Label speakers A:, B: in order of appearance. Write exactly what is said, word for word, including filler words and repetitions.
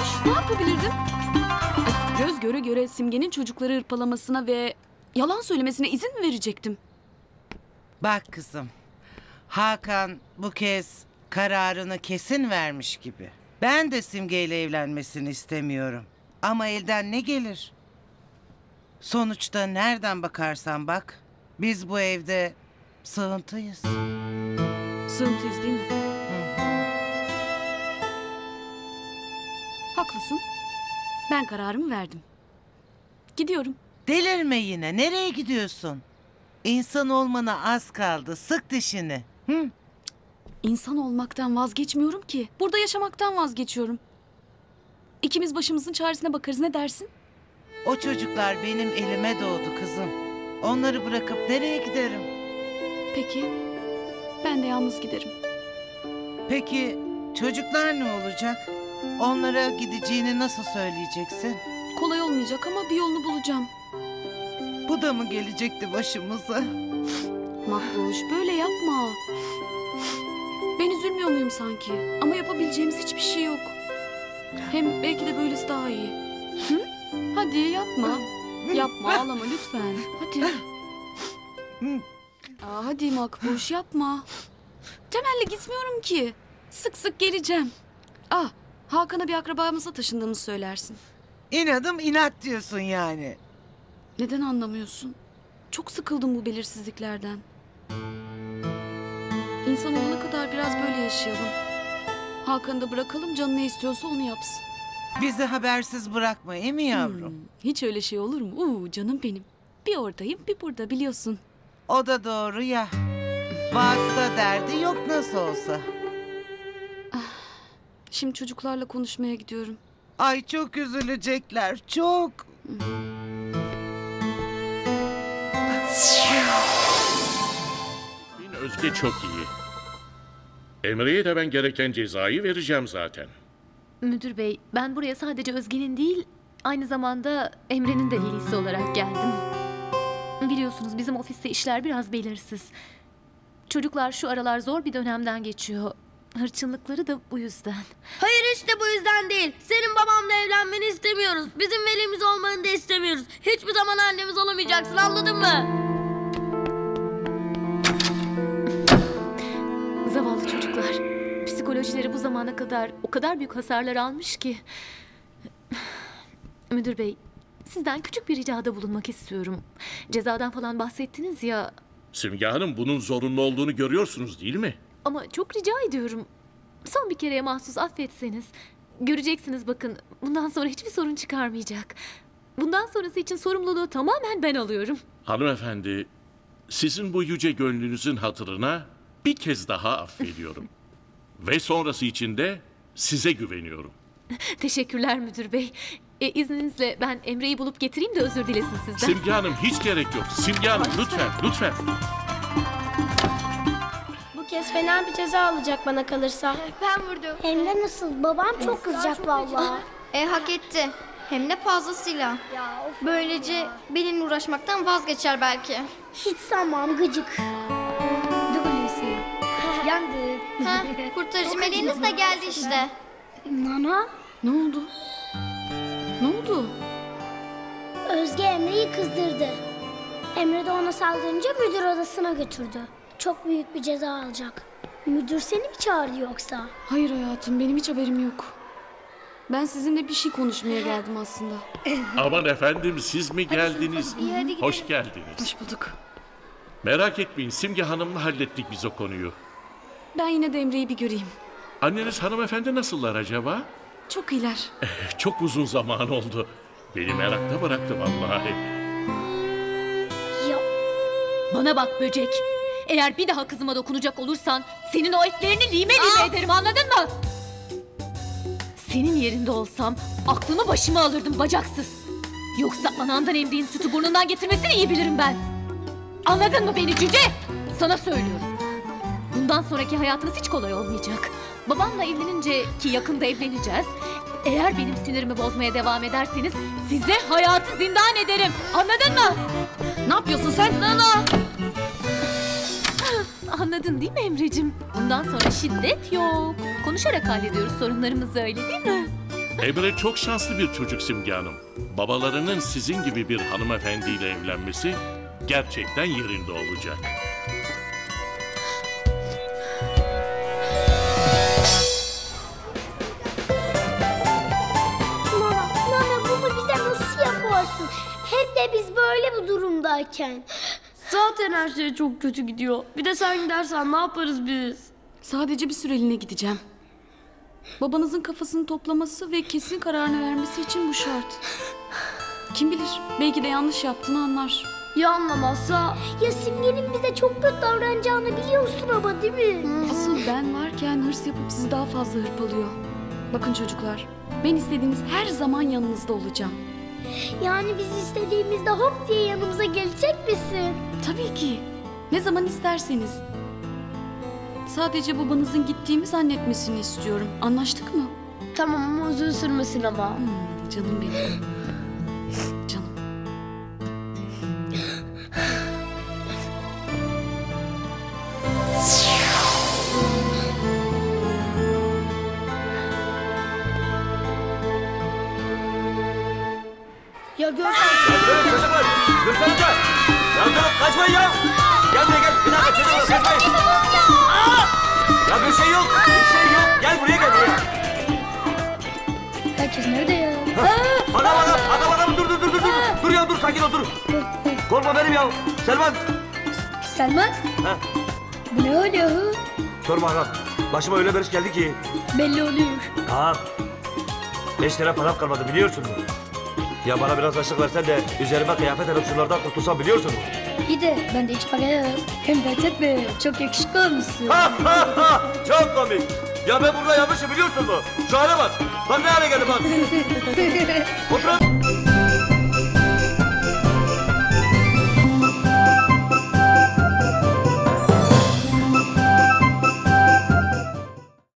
A: Ne yapabilirdim? Ay, göz göre göre Simge'nin çocukları hırpalamasına ve yalan söylemesine izin mi verecektim?
B: Bak kızım, Hakan bu kez kararını kesin vermiş gibi. Ben de Simge ile evlenmesini istemiyorum. Ama elden ne gelir? Sonuçta nereden bakarsan bak, biz bu evde sığıntıyız.
A: Sığıntıyız değil mi? Haklısın. Ben kararımı verdim. Gidiyorum.
B: Delirme yine, nereye gidiyorsun? İnsan olmana az kaldı, sık dişini. Hı?
A: İnsan olmaktan vazgeçmiyorum ki. Burada yaşamaktan vazgeçiyorum. İkimiz başımızın çaresine bakarız, ne dersin?
B: O çocuklar benim elime doğdu kızım. Onları bırakıp nereye giderim?
A: Peki. Ben de yalnız giderim.
B: Peki çocuklar ne olacak? Onlara gideceğini nasıl söyleyeceksin?
A: Kolay olmayacak ama bir yolunu bulacağım.
B: Bu da mı gelecekti başımıza?
A: Makbuş, böyle yapma. Ben üzülmüyor muyum sanki? Ama yapabileceğimiz hiçbir şey yok. Hem belki de böylesi daha iyi. Hı? Hadi yapma. Yapma, ağlama lütfen. Hadi. Aa, hadi Makbuş, yapma. Temelli gitmiyorum ki. Sık sık geleceğim. Ah, Hakan'a bir akrabamıza taşındığımızı söylersin.
B: İnadım inat diyorsun yani.
A: Neden anlamıyorsun? Çok sıkıldım bu belirsizliklerden. İnsan olana kadar biraz böyle yaşayalım. Hakan'ı da bırakalım, canı ne istiyorsa onu yapsın.
B: Bizi habersiz bırakma, iyi mi yavrum?
A: Hmm, hiç öyle şey olur mu? Uuu, canım benim. Bir oradayım, bir burada, biliyorsun.
B: O da doğru ya. Vasıta derdi yok nasıl olsa.
A: Şimdi çocuklarla konuşmaya gidiyorum.
B: Ay çok üzülecekler, çok.
C: Özge çok iyi. Emre'ye de ben gereken cezayı vereceğim zaten.
D: Müdür bey, ben buraya sadece Özge'nin değil, aynı zamanda Emre'nin de velisi olarak geldim. Biliyorsunuz bizim ofiste işler biraz belirsiz. Çocuklar şu aralar zor bir dönemden geçiyor. Hırçınlıkları da bu yüzden.
E: Hayır, işte bu yüzden değil. Senin babanla evlenmeni istemiyoruz. Bizim velimiz olmanı da istemiyoruz. Hiçbir zaman annemiz olamayacaksın, anladın mı?
D: Zavallı çocuklar. Psikolojileri bu zamana kadar o kadar büyük hasarlar almış ki. Müdür bey, sizden küçük bir ricada bulunmak istiyorum. Cezadan falan bahsettiniz ya.
C: Simge Hanım, bunun zorunlu olduğunu görüyorsunuz değil mi?
D: Ama çok rica ediyorum. Son bir kereye mahsus affetseniz. Göreceksiniz bakın, bundan sonra hiçbir sorun çıkarmayacak. Bundan sonrası için sorumluluğu tamamen ben alıyorum.
C: Hanımefendi, sizin bu yüce gönlünüzün hatırına bir kez daha affediyorum. Ve sonrası için de size güveniyorum.
D: Teşekkürler müdür bey. E, izninizle ben Emre'yi bulup getireyim de özür dilesin sizden.
C: Simge Hanım, hiç gerek yok. Simge Hanım, lütfen, lütfen.
E: Bu kez fena bir ceza alacak bana kalırsa.
F: Ben vurdum.
G: Emre nasıl? Babam çok kızacak vallahi.
F: E hak etti. Hem de fazlasıyla. Böylece benimle uğraşmaktan vazgeçer belki.
G: Hiç sanmam gıcık.
E: Hulusi. Yandık.
F: Ha, kurtarıcı meleğiniz de geldi işte.
G: Nana,
A: Ne oldu? Ne oldu?
G: Özge Emre'yi kızdırdı. Emre de ona saldırınca müdür odasına götürdü. Çok büyük bir ceza alacak. Müdür seni mi çağırdı yoksa?
A: Hayır hayatım, benim hiç haberim yok. Ben sizinle bir şey konuşmaya geldim aslında.
C: Aman efendim, siz mi geldiniz? Hoş geldiniz.
A: Hoş bulduk.
C: Merak etmeyin, Simge Hanım'la hallettik biz o konuyu.
A: Ben yine de Emre'yi bir göreyim.
C: Anneniz hanımefendi nasıllar acaba?
A: Çok iyiler.
C: Çok uzun zaman oldu. Beni merakta bıraktı vallahi.
G: Ya
D: Bana bak böcek. Eğer bir daha kızıma dokunacak olursan senin o etlerini lime lime ederim, anladın mı? Senin yerinde olsam aklımı başıma alırdım bacaksız. Yoksa anandan emdiğin sütü burnundan getirmesini iyi bilirim ben. Anladın mı beni cüce? Sana söylüyorum. Bundan sonraki hayatınız hiç kolay olmayacak. Babamla evlenince, ki yakında evleneceğiz, eğer benim sinirimi bozmaya devam ederseniz size hayatı zindan ederim. Anladın mı?
A: Ne yapıyorsun sen?
D: Nana! Anladın değil mi Emre'cim? Bundan sonra şiddet yok. Konuşarak hallediyoruz sorunlarımızı, öyle değil mi?
C: Emre çok şanslı bir çocuk Simge Hanım. Babalarının sizin gibi bir hanımefendiyle evlenmesi gerçekten yerinde olacak.
G: Nana, Nana bunu bize nasıl yaparsın? Hep de biz böyle bu durumdayken.
E: Zaten her şey çok kötü gidiyor. Bir de sen gidersen ne yaparız biz?
A: Sadece bir süreliğine gideceğim. Babanızın kafasını toplaması ve kesin kararını vermesi için bu şart. Kim bilir, belki de yanlış yaptığını anlar.
E: Ya anlamazsa?
G: Ya Simge'nin bize çok kötü davranacağını biliyorsun ama değil mi?
A: Asıl ben varken hırs yapıp sizi daha fazla hırpalıyor. Bakın çocuklar, ben istediğiniz her zaman yanınızda olacağım.
G: Yani biz istediğimizde hop diye yanımıza gelecek misin?
A: Tabii ki. Ne zaman isterseniz. Sadece babanızın gittiğimi zannetmesini istiyorum. Anlaştık mı?
E: Tamam ama uzun sürmesin ama.
A: Hmm, canım benim. Canım.
E: Ya görsen.
H: Çocuklar, dursanıza. Ya durun, kaçmayın ya. Gel buraya gel. Bir dakika çocuklar, kaçmayın. Aa! Ya bir şey yok, bir şey yok. Gel buraya gel buraya.
G: Herkes nerede ya?
H: Adam adam, adam adam dur dur dur dur. Dur, dur ya dur, sakin ol dur. Korkma benim ya. Selman.
G: Selman,
H: Ha,
G: bu ne oluyor?
H: sorma adam. Başıma öyle bir iş geldi ki.
G: Belli oluyor.
H: Aa, beş lira param kalmadı biliyorsun mu? Ya bana biraz açlık versen de üzerime kıyafet alıp şunlardan kurtulsam biliyorsun mu?
G: İyi de ben de hiç para yok. Hem dert etme, çok yakışıklı olmuşsun.
H: Ha ha ha! Çok komik. Ya ben burada yanlışım biliyorsun mu? Şu hale bak. Bak ne hale geldim bak. Otur.